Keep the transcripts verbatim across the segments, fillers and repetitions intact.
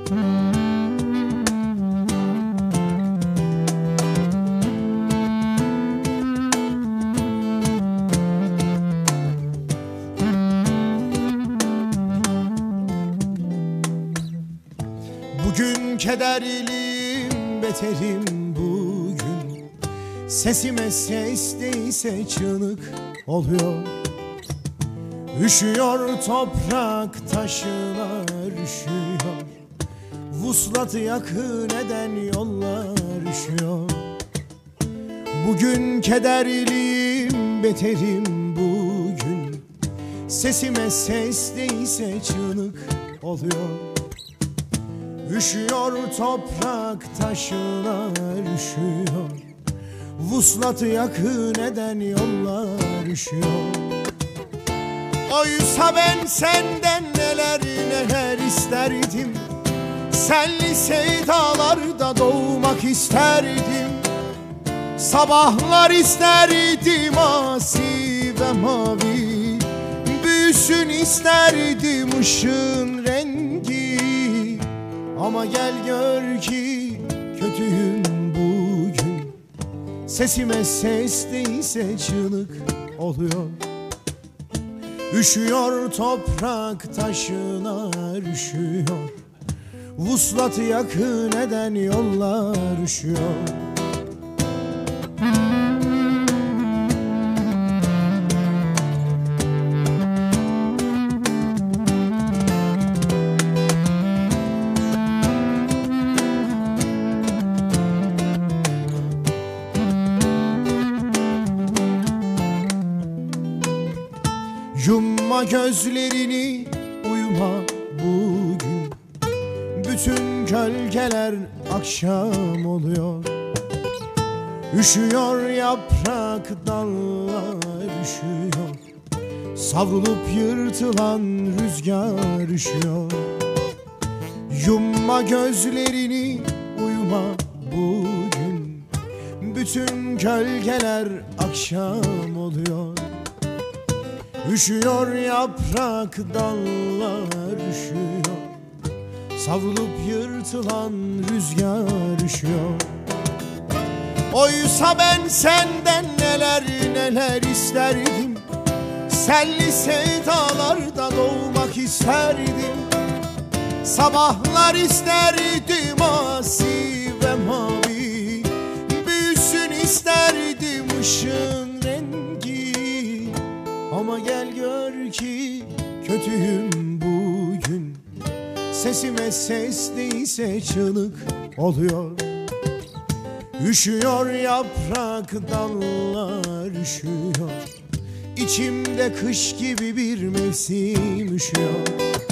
Bugün kederliyim, beterim bugün. Sesime ses değilse çığlık oluyor. Üşüyor toprak, taşlar üşüyor. Vuslatı yakın eden yollar üşüyor. Bugün kederliyim, beterim bugün. Sesime ses değilse çığlık oluyor. Üşüyor toprak, taşlar üşüyor. Vuslatı yakın eden yollar üşüyor. Oysa ben senden neler neler isterdim. Senli sevdalarda doğmak isterdim. Sabahlar isterdim asi ve mavi. Büyüsün isterdim ışığın rengi. Ama gel gör ki kötüyüm bugün. Sesime ses değilse çığlık oluyor. Üşüyor toprak, taşlar üşüyor. Vuslatı yakın eden yollar üşüyor. Yumma gözlerini, uyuma bugün. Bütün gölgeler akşam oluyor. Üşüyor yaprak, dallar üşüyor. Savrulup yırtılan rüzgar üşüyor. Yumma gözlerini, uyuma bugün. Bütün gölgeler akşam oluyor. Üşüyor yaprak, dallar üşüyor. Savrulup yırtılan rüzgar üşüyor. Oysa ben senden neler neler isterdim. Senli sevdalarda doğmak isterdim. Sabahlar isterdim asi ve mavi. Büyüsün isterdim ışığın rengi. Ama gel gör ki kötüyüm bugün. Sesime ses değilse çığlık oluyor. Üşüyor yaprak, dallar üşüyor. İçimde kış gibi bir mevsim üşüyor.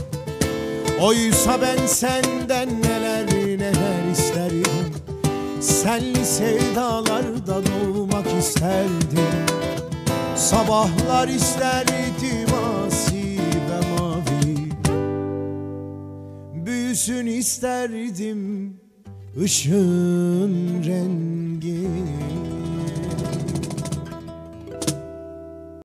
Oysa ben senden neler neler isterdim. Senli sevdalarda doğmak isterdim. Sabahlar isterdim asi ve mavi. Büyüsün isterdim ışığın